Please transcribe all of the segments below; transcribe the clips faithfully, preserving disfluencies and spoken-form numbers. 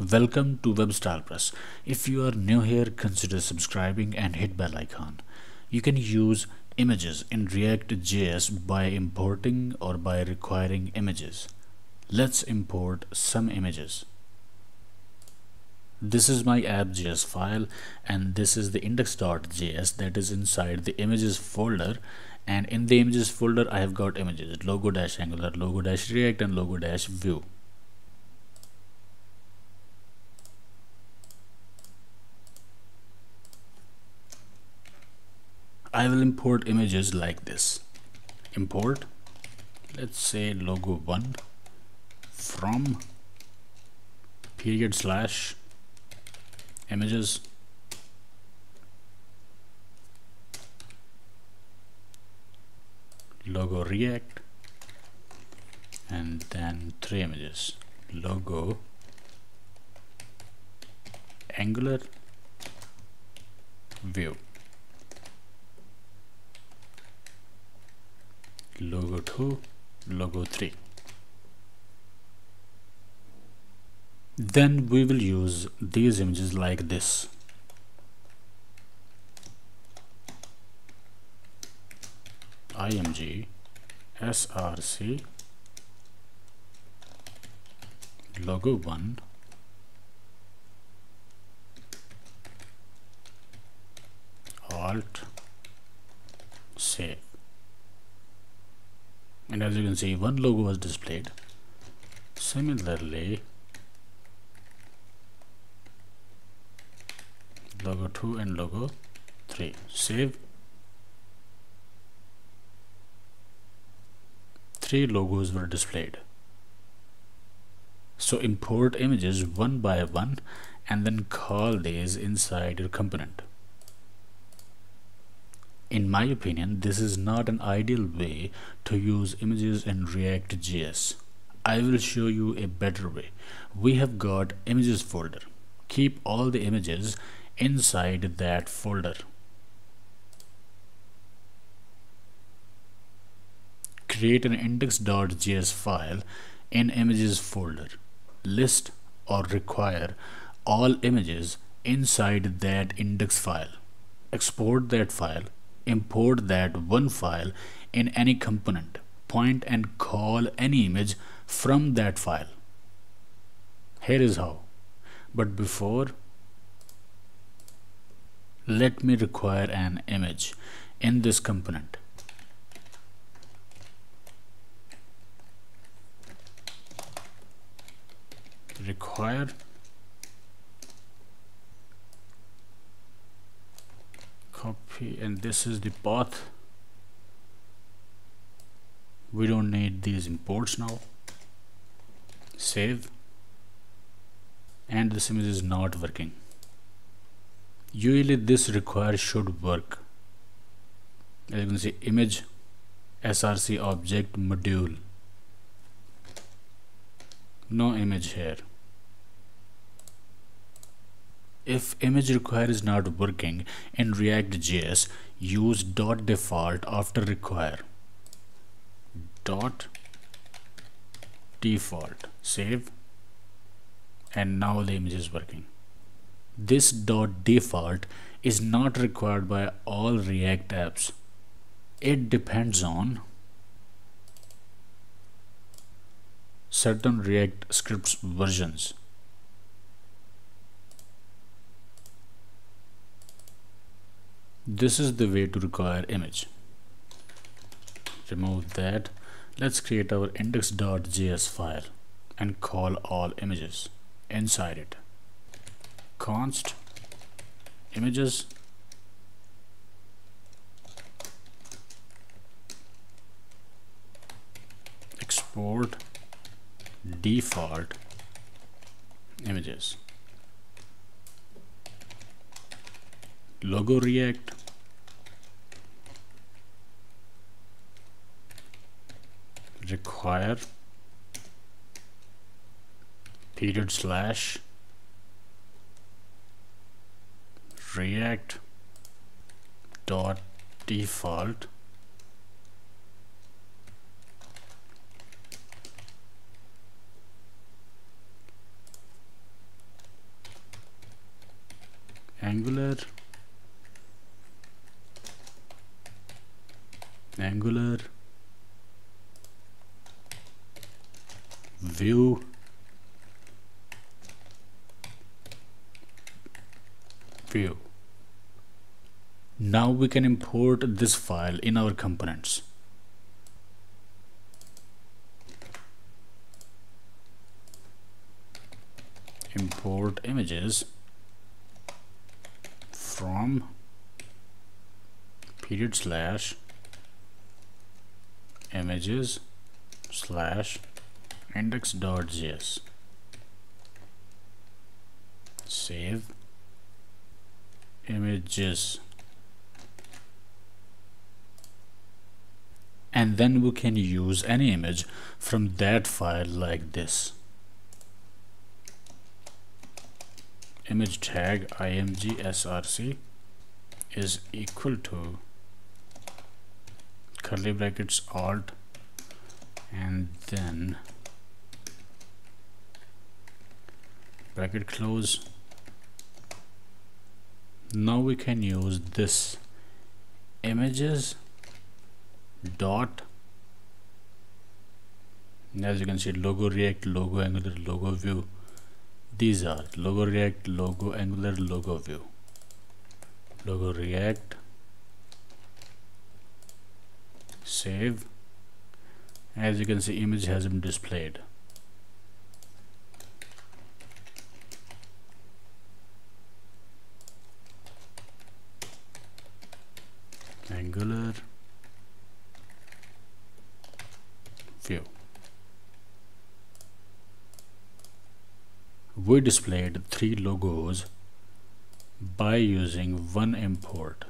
Welcome to WebStylePress. If you are new here, consider subscribing and hit bell icon. You can use images in ReactJS by importing or by requiring images. Let's import some images. This is my app.js file and this is the index.js that is inside the images folder, and in the images folder I have got images logo dash angular, logo dash react and logo dash view. I will import images like this. Import, let's say logo one from period slash images logo react, and then three images logo angular view, logo two, logo three. Then we will use these images like this. img src logo one alt save, and as you can see one logo was displayed. Similarly logo two and logo three, save. Three logos were displayed. So import images one by one and then call these inside your component. In my opinion, this is not an ideal way to use images in ReactJS. I will show you a better way. We have got images folder. Keep all the images inside that folder. Create an index.js file in images folder. List or require all images inside that index file. Export that file. Import that one file in any component. Point and call any image from that file. Here is how. But before, let me require an image in this component. Require copy, and this is the path. We don't need these imports now. Save, and this image is not working. Usually this require should work. As you can see, image src object module, no image here. If image require is not working in ReactJS, use dot default after require. Dot default, save, and now the image is working. This dot default is not required by all React apps. It depends on certain React scripts versions. This is the way to require image. Remove that. Let's create our index.js file and call all images inside it. Const images export default images logo react require period slash react dot default Angular view view. Now we can import this file in our components. Import images from period slash images slash index.js. Save images, and then we can use any image from that file like this. Image tag img_src is equal to curly brackets alt and then bracket close. Now we can use this images dot, as you can see, logo React, logo Angular, logo view. These are logo React, logo Angular, logo view. Logo React, save. As you can see, image has been displayed. Angular view. We displayed three logos by using one import.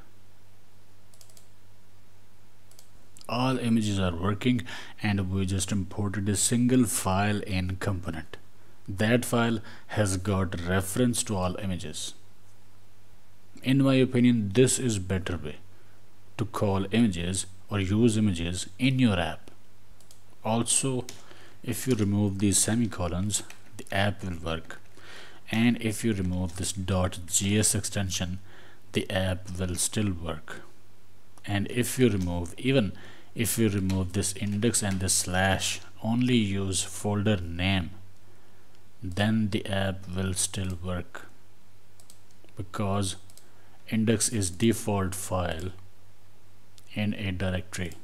All images are working, and we just imported a single file in component. That file has got reference to all images. In my opinion, this is better way to call images or use images in your app. Also, if you remove these semicolons, the app will work, and if you remove this .js extension, the app will still work. And if you remove, even if you remove this index and this slash, only use folder name, then the app will still work, because index is default file in a directory.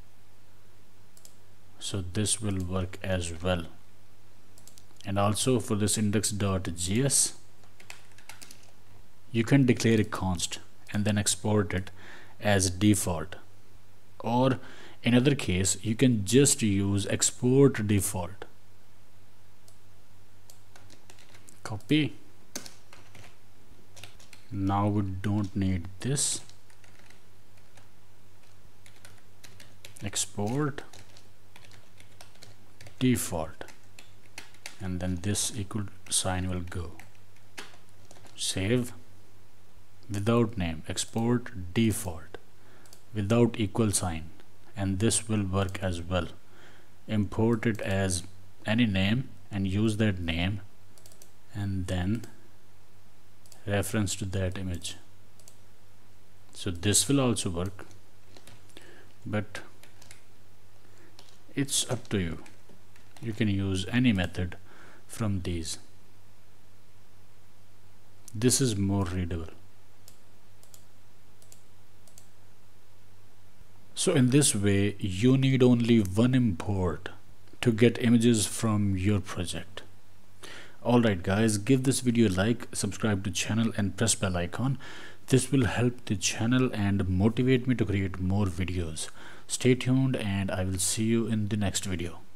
So this will work as well. And also for this index.js, you can declare a const and then export it as default, or in other case you can just use export default. Copy. Now we don't need this. Export default, and then this equal sign will go. Save. Without name, export default without equal sign, and this will work as well. Import it as any name and use that name, and then reference to that image. So this will also work, but it's up to you. You can use any method from these. This is more readable. So in this way, you need only one import to get images from your project. Alright guys, give this video a like, subscribe to channel and press bell icon. This will help the channel and motivate me to create more videos. Stay tuned, and I will see you in the next video.